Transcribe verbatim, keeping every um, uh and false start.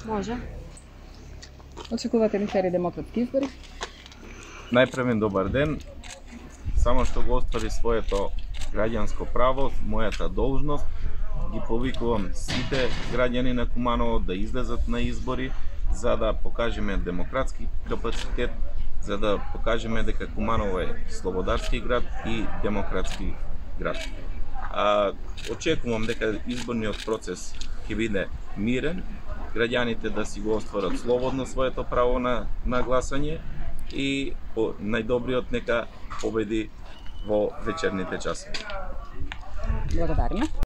Може. Очекувате ли фери демократски избори? Најпрвен добар ден. Само што го оствари своето граѓанско право, мојата должност, ги повикувам сите граѓани на Куманово да излезат на избори за да покажеме демократски капацитет, за да покажеме дека Куманово е слободарски град и демократски град. А, очекувам дека изборниот процес ќе биде мирен, граѓаните да си го остварат слободно своето право на, на гласање и по најдобриот нека победи во вечерните часови. Благодариме.